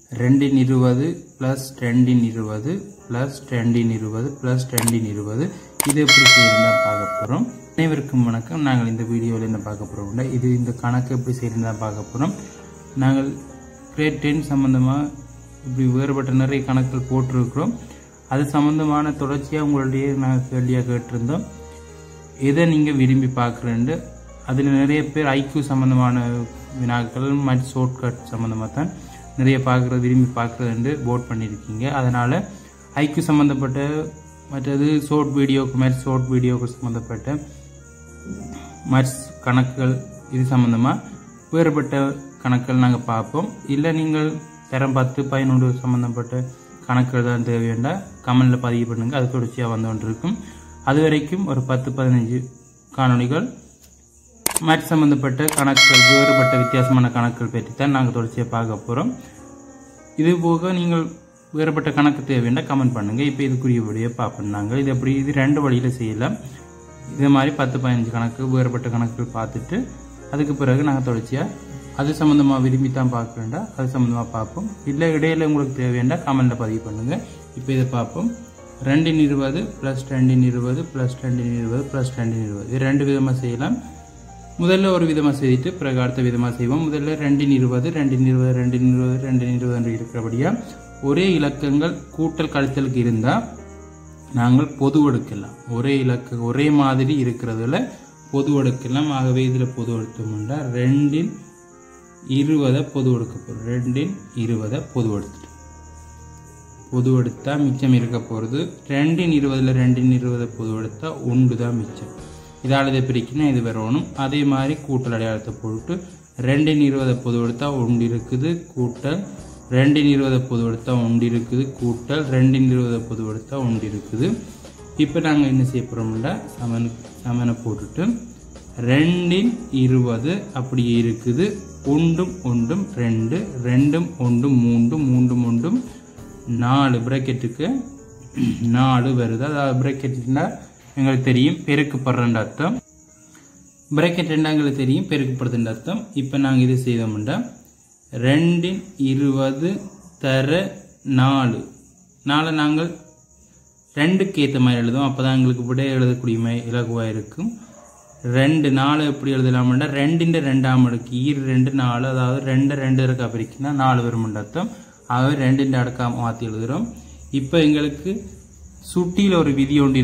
2 20 plus 2 20 plus 2 20 plus 2 20 இது எப்படி செய்யறதா பார்க்க போறோம். அனைவருக்கும் வணக்கம். நாங்கள் இந்த வீடியோல என்ன பார்க்க போறோம்னா இது இந்த கணக்கு எப்படி செய்யறதா பார்க்க போறோம். நாங்கள் கிரேட் 10 சம்பந்தமா இப்படி வேறுபட்ட நிறைய கணக்குகள் போட்டுருக்கிறோம். அது சம்பந்தமான தொடர்ச்சியா உங்களுடைய நான் கேள்வியா கேட்டிருந்தோம். எதை நீங்க விரும்பி பார்க்குறேன்னு அதில் நிறைய பேர் ஐக்யூ சம்பந்தமான வினாக்கள் மற்றும் ஷார்ட்கட் சம்பந்தமாக தான் நிறைய விரும்பி பார்க்குறது போட் பண்ணியிருக்கீங்க. அதனால் ஐக்யூ சம்மந்தப்பட்ட மற்றது ஷார்ட் வீடியோக்கு சம்மந்தப்பட்ட மேத்ஸ் கணக்குகள் இது சம்மந்தமாக வேறுபட்ட கணக்குகள் நாங்கள் பார்ப்போம். இல்லை நீங்கள் தரம் 10, 11 சம்மந்தப்பட்ட கணக்குகள் தான் தேவையாண்டா கமெண்டில் பதிவு பண்ணுங்கள். அது தொடர்ச்சியாக வந்து கொண்டிருக்கும். அது வரைக்கும் ஒரு 10-15 காணொலிகள் மேத்ஸ் சம்பந்தப்பட்ட கணக்குகள் வேறுபட்ட வித்தியாசமான கணக்குகள் பற்றி தான் நாங்கள் தொடர்ச்சியாக பார்க்க போகிறோம். இது போக நீங்கள் வேறுபட்ட கணக்கு தேவைன்னா கமெண்ட் பண்ணுங்கள். இப்போ இதுக்குரிய வழியை பார்ப்போம். நாங்கள் இது 2 வழியில் செய்யலாம். இதே மாதிரி 10-15 கணக்கு வேறுபட்ட கணக்குகள் பார்த்துட்டு அதுக்கு பிறகு நாங்கள் தொடர்ச்சியாக அது சம்மந்தமாக விரும்பி தான் பார்க்க வேண்டாம், அது சம்மந்தமாக பார்ப்போம். இல்லை இடையில உங்களுக்கு தேவையாண்டா கமெண்டில் பதிவு பண்ணுங்கள். இப்போ இதை பார்ப்போம். 2 20 plus 2 20 plus 2 20 plus 2 20 இது 2 விதமாக செய்யலாம். முதல்ல ஒரு விதமாக செய்துட்டு பிறகு அடுத்த விதமாக செய்வோம். முதல்ல 2 20 2 20 2 20 2 20 என்று இருக்கிறபடியா ஒரே இலக்கங்கள் கூட்டல் கழித்தலுக்கு இருந்தால் நாங்கள் பொது எடுக்கலாம். ஒரே மாதிரி இருக்கிறதுல பொது எடுக்கலாம். ஆகவே இதில் பொது எடுத்தோம்னா 2 20 பொது எடுக்க போகிறோம். 2 20 பொது எடுத்துட்டு பொது எடுத்தா மிச்சம் இருக்க போகிறது 2 20 2 20 பொது எடுத்தா 1 தான் மிச்சம். இதால் இதை பிரிக்கணும், இது வரணும். அதே மாதிரி கூட்டல் அடையாளத்தை போட்டு 2 20 பொது எடுத்தா 1 இருக்குது கூட்டல் 2 20 பொது எடுத்தா 1 இருக்குது கூட்டல் 2 20 பொது எடுத்தா 1 இருக்குது. இப்போ நாங்கள் என்ன செய்ய போகிறோம்னா சமனை போட்டுட்டு 2 20 அப்படியே இருக்குது 1 1 2 2 1 3 3 1 4 பிரக்கெட்டுக்கு 4 வருது. அதாவது பிரக்கெட்னா எங்களுக்கு தெரியும் பெருக்கப்படுற அர்த்தம். பிரக்கெட் 2 எங்களுக்கு தெரியும் பெருக்கப்படுதுன்ற அர்த்தம். இப்போ நாங்கள் இது செய்தோம்னா 2 20 தர 4 நாங்கள் 2க்கு ஏற்ற மாதிரி எழுதுவோம். அப்போ தான் எங்களுக்கு விட எழுதக்கூடிய இலகுவாக இருக்கும். 2 4 எப்படி எழுதலாம்னா 2 2ஆம் அடுக்கு 2 4 அதாவது 2 2 இருக்கா பிரிக்குன்னா 4 வரும்ன்ற அர்த்தம். ஆகவே 2 அடுக்கா மாற்றி எழுதுகிறோம். இப்போ எங்களுக்கு சுட்டியில் ஒரு விதி ஒன்று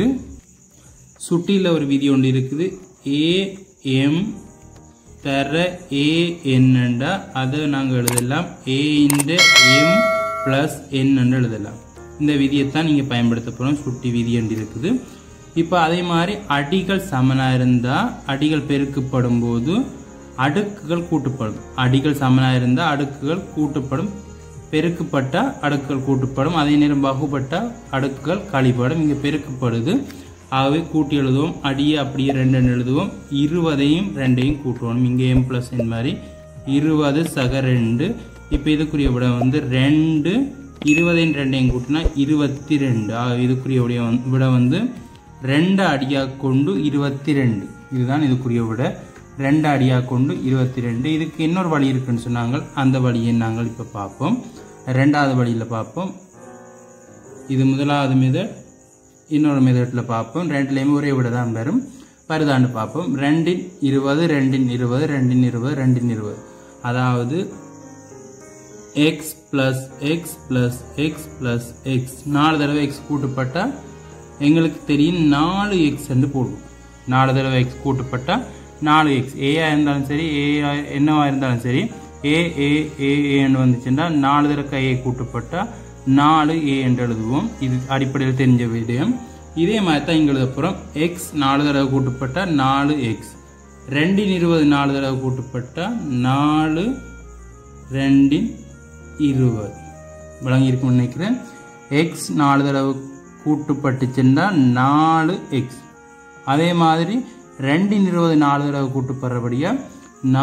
இருக்குது. AM தர A என்னண்டா அதை நாங்கள் எழுதலாம் A/M + N என்று எழுதலாம். இந்த விதியைத்தான் நீங்கள் பயன்படுத்த போகிறோம். சுட்டி விதி என்று இருக்குது. இப்போ அதே மாதிரி அடிகள் சமனாக இருந்தால் அடிகள் பெருக்கப்படும் போது அடுக்குகள் கூட்டப்படும். அடிகள் சமனாக இருந்தால் அடுக்குகள் கூட்டப்படும், பெருக்கப்பட்டால் அடுக்குகள் கூட்டப்படும். அதே நேரம் வகுப்பட்டால் அடுக்குகள் கழிப்படும். இங்கே பெருக்கப்படுது, ஆகவே கூட்டி எழுதுவோம். அடியை அப்படியே 2 எழுதுவோம். 20ஐயும் 2ஐயும் கூட்டுவோம். இங்கே M + N மாதிரி 20 சக 2. இப்போ இதுக்குரிய விட வந்து 2 20ஐயும் 2ஐயும் கூட்டினா 22. ஆகவே இதுக்குரிய விட வந்து 2 அடியாக கொண்டு 22. இதுதான் இதுக்குரிய விட 2 அடியாக கொண்டு 22. இதுக்கு இன்னொரு வழி இருக்குன்னு சொன்னாங்க. அந்த வழியை நாங்கள் இப்போ பார்ப்போம். 2வது வழியில் பார்ப்போம். இது முதலாவது மெத்தட், இன்னொரு மெத்தடில் பார்ப்போம். 2லையுமே ஒரே விட தான் வரும். வருதான்னு பார்ப்போம். 2 20 2 20 2 20 2 20 அதாவது x plus x plus x plus x 4 தடவை x கூட்டப்பட்டால் எங்களுக்கு தெரியும் 4x என்று போடுவோம். 4 தடவை x கூட்டப்பட்டால் 4x. ஏயா இருந்தாலும் சரி என்னவா இருந்தாலும் சரி ஏன்னு வந்துச்சுன்னா 4 தடவை a கூட்டப்பட்டால் 4a என்று எழுதுவோம். இது அடிப்படையில் தெரிஞ்ச விடயம். இதே மாதிரி தான் இங்கே எழுத போகிறோம். x 4 தடவை கூட்டப்பட்டால் 4x. 2 20 4 தடவை கூட்டப்பட்டால் 4 2 20 விளங்கி இருக்கும்னு நினைக்கிறேன். x 4 தடவை கூட்டுப்பட்டுச்சுன்னா 4x. அதே மாதிரி 2 20 4 தடவை கூட்டுப்படுறபடியா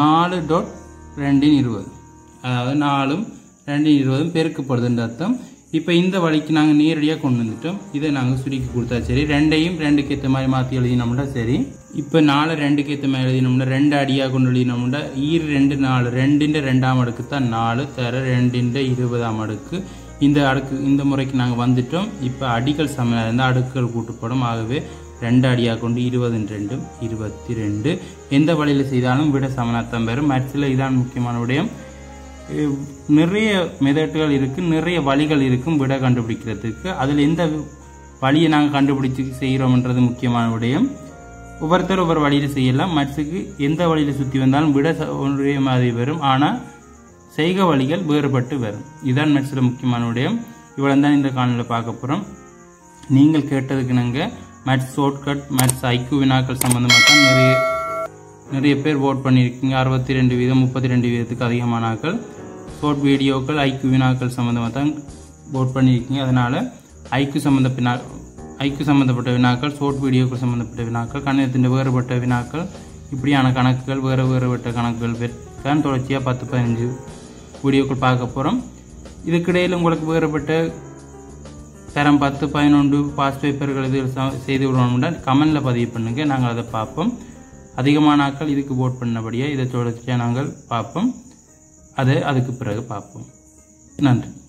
4.2 20 அதாவது 4 2 20 பெருக்கப்படுதுன்ற அர்த்தம். இப்போ இந்த வழிக்கு நாங்கள் நேரடியாக கொண்டு வந்துட்டோம். இதை நாங்கள் சுருக்கி கொடுத்தா சரி. ரெண்டையும் ரெண்டுக்கு ஏற்ற மாதிரி மாற்றி எழுதினோம்னா சரி. இப்போ 4 ரெண்டுக்கு ஏற்ற மாதிரி எழுதினோம்னா 2 அடியாக கொண்டு எழுதினோம்னா 2 4 2 2ஆம் அடுக்கு தான் 4 தர 2 20ஆம் அடுக்கு. இந்த அடுக்கு இந்த முறைக்கு நாங்கள் வந்துட்டோம். இப்போ அடிகள் சமனாக இருந்தால் அடுக்குகள் கூட்டுப்படும். ஆகவே 2 அடியாக கொண்டு 20 2 22. எந்த வழியில் செய்தாலும் விட சமனாத்தான் பெறும். மேத்ஸில் இதான் முக்கியமான விடயம். நிறைய மெத்தட்கள் இருக்குது, நிறைய வழிகள் இருக்கும் விட கண்டுபிடிக்கிறதுக்கு. அதில் எந்த வழியை நாங்கள் கண்டுபிடிச்சி செய்கிறோம்ன்றது முக்கியமான விடயம். ஒவ்வொருத்தர் ஒவ்வொரு வழியில் செய்யலாம். மேத்ஸுக்கு எந்த வழியில் சுற்றி வந்தாலும் விட ஒரே மாதிரி வரும். ஆனால் செய்க வழிகள் வேறுபட்டு வரும். இதுதான் மேத்ஸில் முக்கியமான விடயம். இவ்வளோ தான் இந்த காணொலியில் பார்க்க போகிறோம். நீங்கள் கேட்டதுக்கு நாங்கள் மேத்ஸ் ஷார்ட்கட், மேத்ஸ் ஐக்யூ வினாக்கள் சம்மந்தமாக தான் நிறைய பேர் ஓட் பண்ணியிருக்கீங்க. 62%, 32%க்கு அதிகமான ஆக்கள் ஷார்ட் வீடியோக்கள் ஐக்யூ வினாக்கள் சம்மந்தமாக தான் ஓட் பண்ணியிருக்கீங்க. அதனால் ஐக்யூ சம்மந்தப்பட்ட வினாக்கள், ஷார்ட் வீடியோக்கள் சம்மந்தப்பட்ட வினாக்கள், கணிதத்தின் வேறுபட்ட வினாக்கள், இப்படியான கணக்குகள், வேறுபட்ட கணக்குகள் தான் தொடர்ச்சியாக 10-15 வீடியோக்கள் பார்க்க போகிறோம். இதுக்கிடையில் உங்களுக்கு வேறுபட்ட தரம் 10, 11 பாஸ் பேப்பர்கள் இது செய்து விடணும்னா கமெண்டில் பதிவு பண்ணுங்கள். நாங்கள் அதை பார்ப்போம். அதிகமான ஆட்கள் இதுக்கு ஓட் பண்ணபடியாக இதை தொடர்ச்சியாக நாங்கள் பார்ப்போம். அதை அதுக்கு பிறகு பார்ப்போம். நன்றி.